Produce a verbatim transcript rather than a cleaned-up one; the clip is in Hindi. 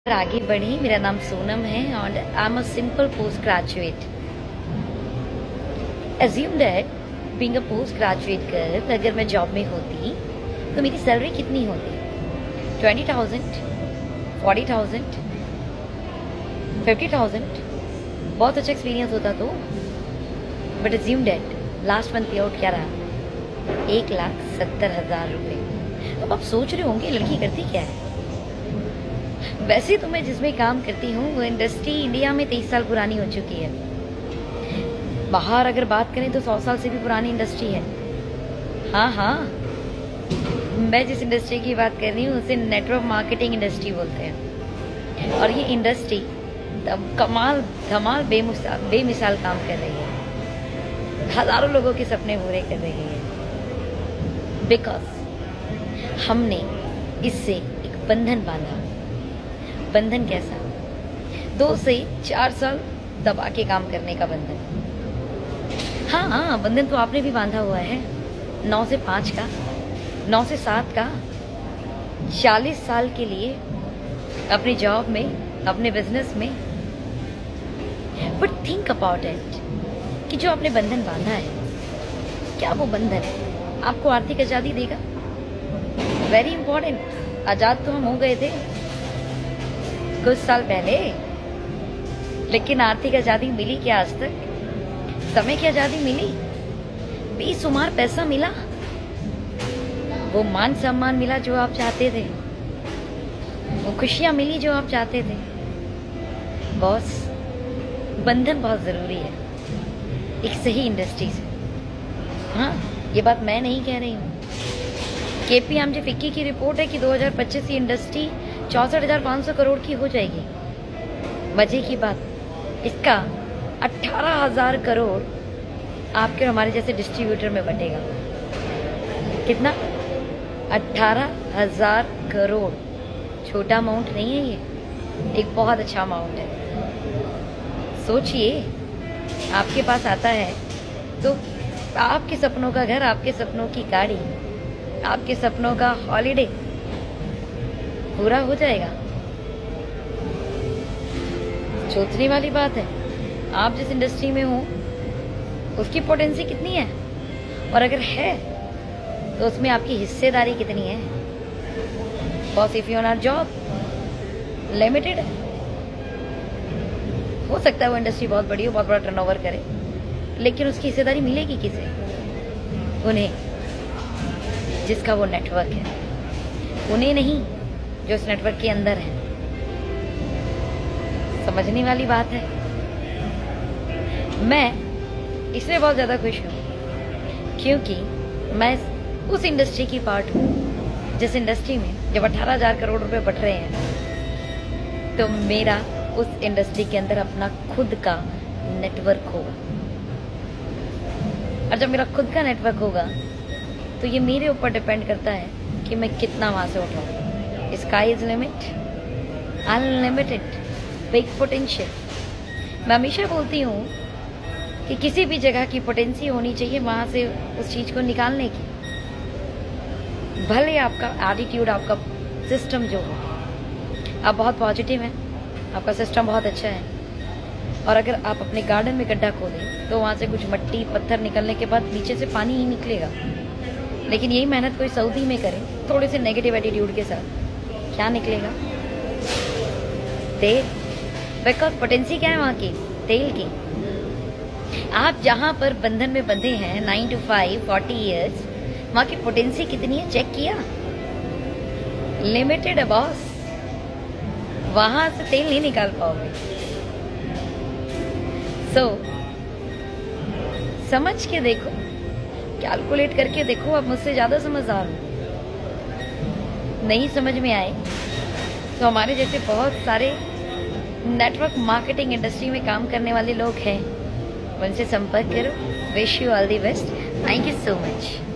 आगे बढ़ी। मेरा नाम सोनम है और I am a simple post graduate. Assume that being a post graduate girl, अगर मैं जॉब में होती तो मेरी सैलरी कितनी होती? Twenty thousand, forty thousand, fifty thousand. बहुत अच्छा एक्सपीरियंस होता तो। But assume that last month pay out क्या रहा? एक लाख सत्तर हजार रुपये। अब आप सोच रहे होंगे लड़की करती क्या है। वैसे तो मैं जिसमें काम करती हूँ वो इंडस्ट्री इंडिया में तेईस साल पुरानी हो चुकी है। बाहर अगर बात करें तो सौ साल से भी पुरानी इंडस्ट्री है। हाँ हाँ, मैं जिस इंडस्ट्री की बात कर रही हूँ उसे नेटवर्क मार्केटिंग इंडस्ट्री बोलते हैं। और ये इंडस्ट्री कमाल धमाल बेमिसाल बेमिसाल काम कर रही है। हजारों लोगों के सपने पूरे कर रही है। बिकॉज हमने इससे एक बंधन बांधा। बंधन कैसा? दो से चार साल दबा के काम करने का बंधन। हाँ हाँ, बंधन तो आपने भी बांधा हुआ है। नौ से पाँच का, नौ से सात का, चालीस साल के लिए अपनी जॉब में, अपने बिजनेस में। बट थिंक अबाउट इट कि जो आपने बंधन बांधा है, क्या वो बंधन आपको आर्थिक आजादी देगा? Very important. आजाद तो हम हो गए थे कुछ साल पहले, लेकिन आर्थिक आजादी मिली क्या आज तक? समय की आजादी मिली? बेशुमार पैसा मिला? वो मान सम्मान मिला जो आप चाहते थे? वो खुशियां मिली जो आप चाहते थे? बॉस, बंधन बहुत जरूरी है एक सही इंडस्ट्री से। हाँ, ये बात मैं नहीं कह रही हूँ। केपीएमजी फिक्की की रिपोर्ट है कि दो हज़ार पच्चीस की इंडस्ट्री चौसठ हजार पाँच सौ करोड़ की हो जाएगी। मजे की बात, इसका अठारह हजार करोड़ आपके और हमारे जैसे डिस्ट्रीब्यूटर में बटेगा। कितना? अठारह हजार करोड़। छोटा अमाउंट नहीं है ये, एक बहुत अच्छा अमाउंट है। सोचिए, आपके पास आता है तो आपके सपनों का घर, आपके सपनों की गाड़ी, आपके सपनों का हॉलिडे पूरा हो जाएगा। सोचने वाली बात है। आप जिस इंडस्ट्री में हो उसकी पोटेंसी कितनी है, और अगर है तो उसमें आपकी हिस्सेदारी कितनी है? Boss, if you not job limited है। हो सकता है वो इंडस्ट्री बहुत बड़ी हो, बहुत बड़ा टर्नओवर करे, लेकिन उसकी हिस्सेदारी मिलेगी किसे? उन्हें जिसका वो नेटवर्क है। उन्हें नहीं जो इस नेटवर्क के अंदर है। समझने वाली बात है। मैं इसलिए बहुत ज्यादा खुश हूँ क्योंकि मैं उस इंडस्ट्री की पार्ट हूँ जिस इंडस्ट्री में जब अठारह हजार करोड़ रुपए बट रहे हैं तो मेरा उस इंडस्ट्री के अंदर अपना खुद का नेटवर्क होगा। और जब मेरा खुद का नेटवर्क होगा तो ये मेरे ऊपर डिपेंड करता है कि मैं कितना वहां से उठाऊं। Sky is limit, unlimited, big potential. मैं हमेशा बोलती हूँ कि किसी भी जगह की पोटेंसी होनी चाहिए वहां से उस चीज को निकालने की। भले आपका एटीट्यूड, आपका सिस्टम जो हो, आप बहुत पॉजिटिव हैं, आपका सिस्टम बहुत अच्छा है, और अगर आप अपने गार्डन में गड्ढा खोदें तो वहां से कुछ मट्टी पत्थर निकलने के बाद नीचे से पानी ही निकलेगा। लेकिन यही मेहनत कोई सऊदी में करे थोड़े से नेगेटिव एटीट्यूड के साथ, क्या निकलेगा? तेल। बिकॉज पोटेंसी क्या है वहां की? तेल की। आप जहां पर बंधन में बंधे हैं nine to five forty years, वहां की पोटेंसी कितनी है चेक किया? लिमिटेड है बॉस। वहां से तेल नहीं निकाल पाओगे। सो so, समझ के देखो, कैलकुलेट करके देखो। आप मुझसे ज्यादा समझदार हो। नहीं समझ में आए तो हमारे जैसे बहुत सारे नेटवर्क मार्केटिंग इंडस्ट्री में काम करने वाले लोग हैं, उनसे संपर्क करो। Wish you all the best. Thank you so much.